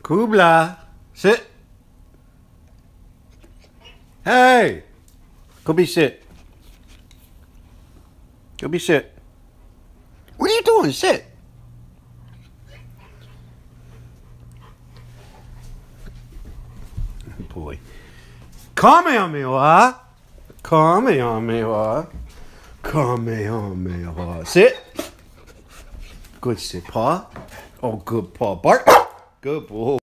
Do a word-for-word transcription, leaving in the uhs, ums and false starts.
Kubla, sit. Hey, go be sit. Go be sit. What are you doing? Sit. Boy. Kamehameha. Kamehameha. Kamehameha. Sit. Good sit, paw. Oh, good paw. Bark. Good boy.